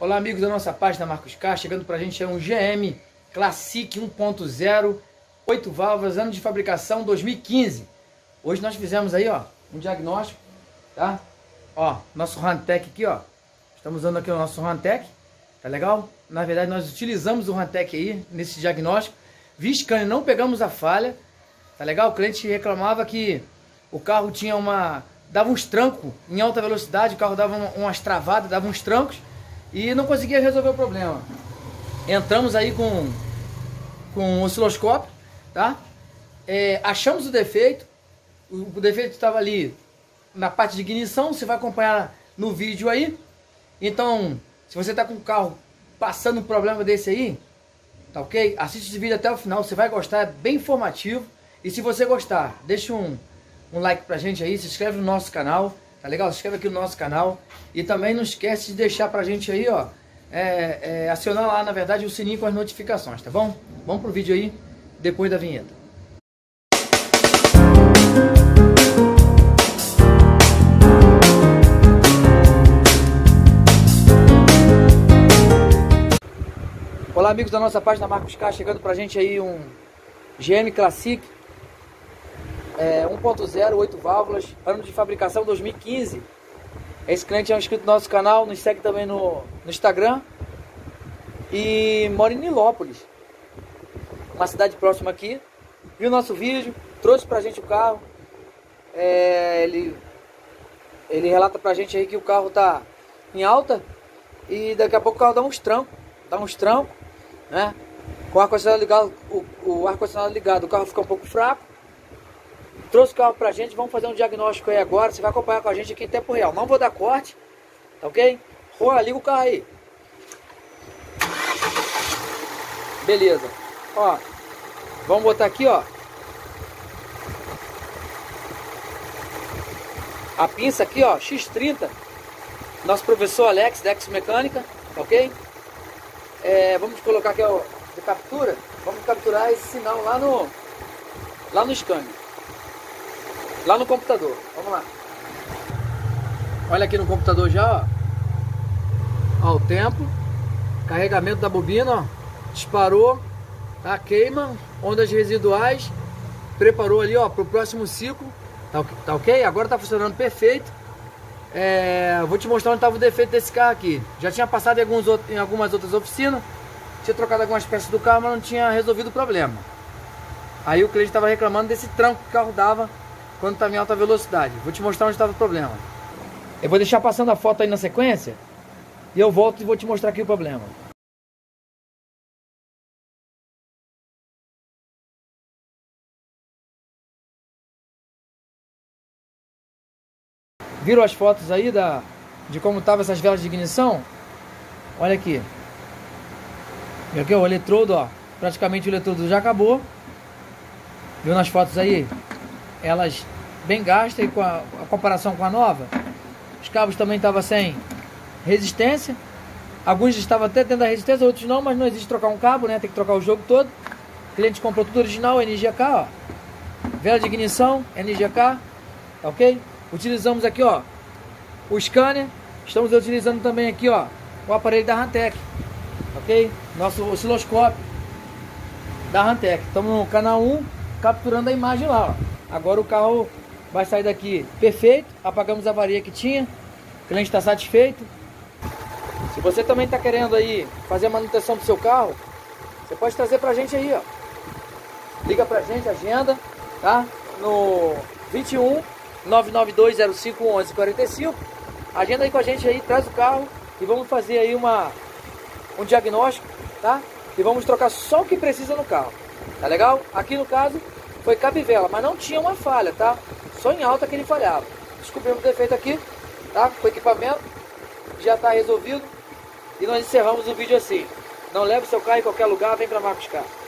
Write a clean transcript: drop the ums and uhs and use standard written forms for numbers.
Olá, amigos da nossa página Marcos Car, chegando pra gente é um GM Classic 1.0, 8 válvulas, ano de fabricação 2015. Hoje nós fizemos aí, ó, um diagnóstico, tá? Ó, nosso Rantec aqui, ó. Estamos usando aqui o nosso Rantec, tá legal? Na verdade nós utilizamos o Rantec aí nesse diagnóstico. Via scanner, não pegamos a falha, tá legal? O cliente reclamava que o carro tinha dava uns trancos em alta velocidade, o carro dava umas travadas, dava uns trancos e não conseguia resolver o problema. Entramos aí com o osciloscópio, tá? Achamos o defeito. O defeito estava ali na parte de ignição, você vai acompanhar no vídeo aí. Então, se você está com o carro passando um problema desse aí, tá ok? Assiste esse vídeo até o final, você vai gostar, é bem informativo. E se você gostar, deixa um like pra gente aí, se inscreve no nosso canal, tá legal? Se inscreve aqui no nosso canal. E também não esquece de deixar pra gente aí, ó, acionar lá, na verdade, o sininho com as notificações, tá bom? Vamos pro vídeo aí, depois da vinheta. Olá, amigos da nossa página Marcos Car, chegando pra gente aí um GM Classic 1.0, 8 válvulas, ano de fabricação 2015. Esse cliente é um inscrito no nosso canal, nos segue também no Instagram e mora em Nilópolis, uma cidade próxima aqui. Viu o nosso vídeo, trouxe pra gente o carro. Ele relata pra gente aí que o carro tá em alta e daqui a pouco o carro dá uns trancos, né? Com o ar-condicionado ligado, o ar-condicionado ligado, o carro fica um pouco fraco. Trouxe o carro pra gente, vamos fazer um diagnóstico aí agora. Você vai acompanhar com a gente aqui em tempo real. Não vou dar corte, tá ok? Liga o carro aí. Beleza. Ó, vamos botar aqui, ó, a pinça aqui, ó, X30. Nosso professor Alex, da X Mecânica, tá ok? Vamos colocar aqui, ó, de captura. Vamos capturar esse sinal lá no scanner. Lá no computador, vamos lá. Olha aqui no computador já, ó o tempo, carregamento da bobina, ó, disparou, tá? Queima, ondas residuais, preparou ali, ó, pro próximo ciclo, tá ok? Agora tá funcionando perfeito. Vou te mostrar onde estava o defeito desse carro aqui. Já tinha passado em algumas outras oficinas, tinha trocado algumas peças do carro, mas não tinha resolvido o problema. Aí o cliente estava reclamando desse tranco que o carro dava quando estava em alta velocidade. Vou te mostrar onde estava o problema. Eu vou deixar passando a foto aí na sequência e eu volto e vou te mostrar aqui o problema. Viram as fotos aí de como estavam essas velas de ignição? Olha aqui. E aqui, ó, o eletrodo, ó, praticamente o eletrodo já acabou. Viu nas fotos aí? Elas bem gastas, e com a comparação com a nova. Os cabos também estavam sem resistência. Alguns estavam até tendo a resistência, outros não, mas não existe trocar um cabo, né? Tem que trocar o jogo todo. O cliente comprou tudo original, NGK, ó. Vela de ignição, NGK, tá ok? Utilizamos aqui, ó, o scanner. Estamos utilizando também aqui, ó, o aparelho da Rantec, ok? Nosso osciloscópio da Rantec. Estamos no canal 1, capturando a imagem lá, ó. Agora o carro vai sair daqui perfeito. Apagamos a avaria que tinha. O cliente está satisfeito. Se você também está querendo aí fazer a manutenção do seu carro, você pode trazer pra gente aí, ó. Liga pra gente, agenda, tá? No 21 992 05 11 45. Agenda aí com a gente aí, traz o carro e vamos fazer aí um diagnóstico, tá? E vamos trocar só o que precisa no carro, tá legal? Aqui no caso foi cabivela, mas não tinha uma falha, tá? Só em alta que ele falhava. Descobrimos o defeito aqui, tá? Com o equipamento, já está resolvido. E nós encerramos o vídeo assim. Não leve seu carro em qualquer lugar, vem para Marcos Car.